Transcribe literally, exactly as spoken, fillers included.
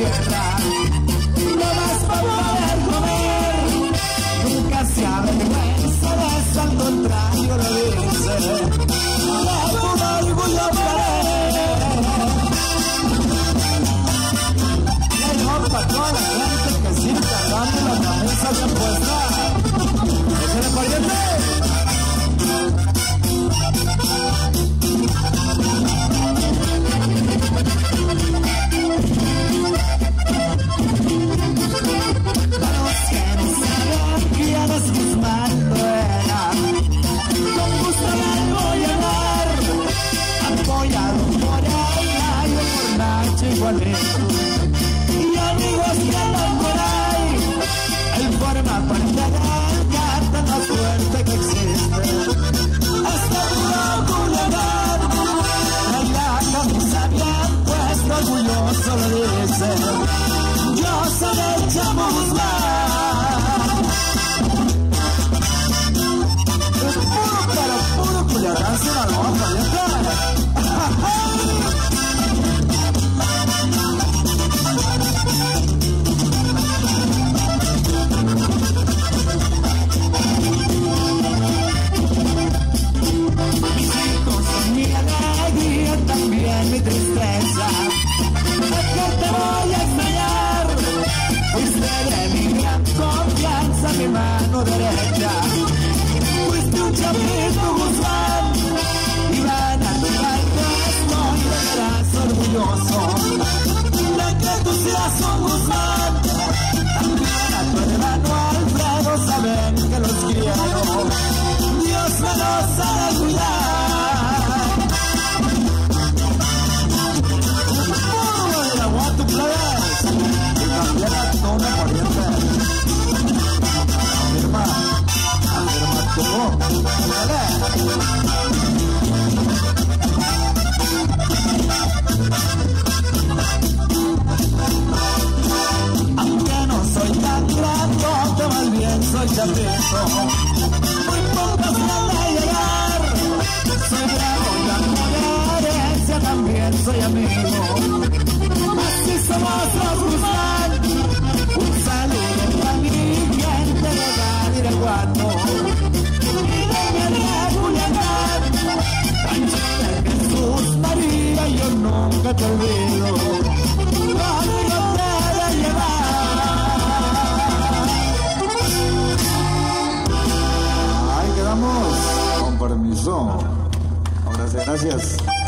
tierra, no más para poder comer. Nunca se avergüenza de eso, al contrario lo dice. De puro orgullo querer. Y hay no para toda la gente que sigue cantando la camisa bien puesta. ¡Échale pariente! Y amigos que andan por ahí, él forma parte del carta más fuerte que existe. Hasta puro culiacán, en la camisa bien puesta, orgulloso lo dice. Yo soy el Chamo Guzmán. Es puro, pero puro culiacán, se la loja, ¿viste? Mi tristeza, es que te voy a extrañar. Fuiste de mi gran confianza, mi mano derecha. Fuiste un chavito Guzmán, y van a tu parte estoy, verás orgulloso de que tú seas un Guzmán. También a tu hermano Alfredo saben que los quiero. Dios me los ha de cuidar. Tu plebes, y también a Tona Pariente. Afirma, afirma todo. Dale. Aunque no soy tan grandote, más bien soy chatito. Muy pocos me han de llegar. Soy bravo y la herencia, también soy amigo. Así somos los Guzmán. Un saludo para mi gente de Badiraguato y de Culiacán. Rancho de Jesús María, yo nunca te olvido. Conmigo te he de llevar. Ahí quedamos. Con permiso. Ahora sí, gracias.